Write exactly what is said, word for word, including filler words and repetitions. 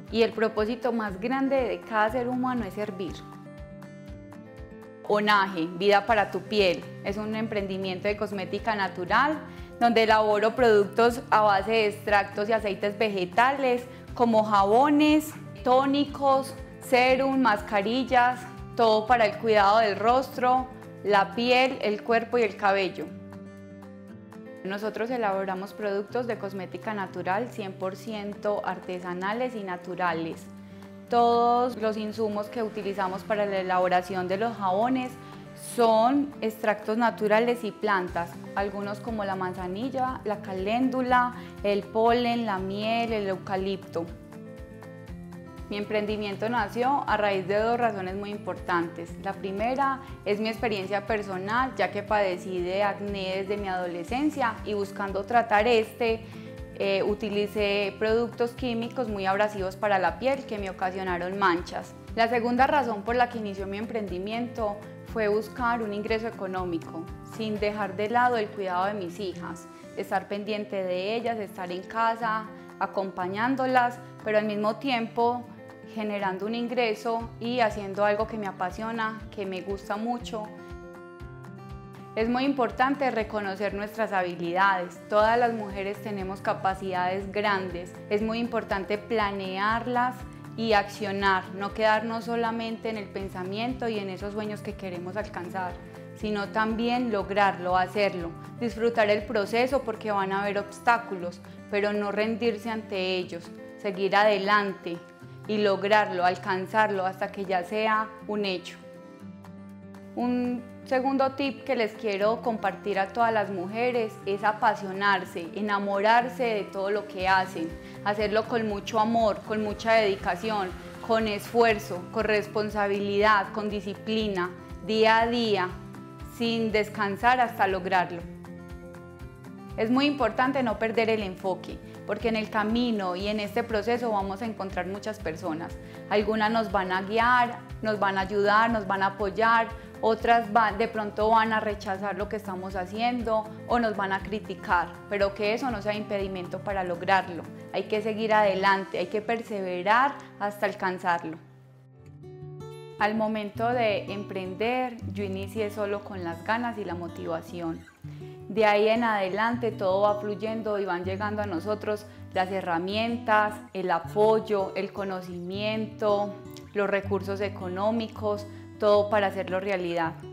y el propósito más grande de cada ser humano es servir. Onaje, vida para tu piel, es un emprendimiento de cosmética natural donde elaboro productos a base de extractos y aceites vegetales como jabones, tónicos, serum, mascarillas, todo para el cuidado del rostro, la piel, el cuerpo y el cabello. Nosotros elaboramos productos de cosmética natural cien por ciento artesanales y naturales. Todos los insumos que utilizamos para la elaboración de los jabones son extractos naturales y plantas, algunos como la manzanilla, la caléndula, el polen, la miel, el eucalipto. Mi emprendimiento nació a raíz de dos razones muy importantes. La primera es mi experiencia personal, ya que padecí de acné desde mi adolescencia y buscando tratar este, eh, utilicé productos químicos muy abrasivos para la piel que me ocasionaron manchas. La segunda razón por la que inició mi emprendimiento fue buscar un ingreso económico, sin dejar de lado el cuidado de mis hijas, estar pendiente de ellas, estar en casa, acompañándolas, pero al mismo tiempo generando un ingreso y haciendo algo que me apasiona, que me gusta mucho. Es muy importante reconocer nuestras habilidades. Todas las mujeres tenemos capacidades grandes. Es muy importante planearlas y accionar, no quedarnos solamente en el pensamiento y en esos sueños que queremos alcanzar, sino también lograrlo, hacerlo, disfrutar el proceso porque van a haber obstáculos, pero no rendirse ante ellos, seguir adelante y lograrlo, alcanzarlo hasta que ya sea un hecho. Un segundo tip que les quiero compartir a todas las mujeres es apasionarse, enamorarse de todo lo que hacen, hacerlo con mucho amor, con mucha dedicación, con esfuerzo, con responsabilidad, con disciplina, día a día, sin descansar hasta lograrlo. Es muy importante no perder el enfoque, porque en el camino y en este proceso vamos a encontrar muchas personas. Algunas nos van a guiar, nos van a ayudar, nos van a apoyar, otras van, de pronto van a rechazar lo que estamos haciendo o nos van a criticar, pero que eso no sea impedimento para lograrlo. Hay que seguir adelante, hay que perseverar hasta alcanzarlo. Al momento de emprender, yo inicié solo con las ganas y la motivación. De ahí en adelante todo va fluyendo y van llegando a nosotros las herramientas, el apoyo, el conocimiento, los recursos económicos, todo para hacerlo realidad.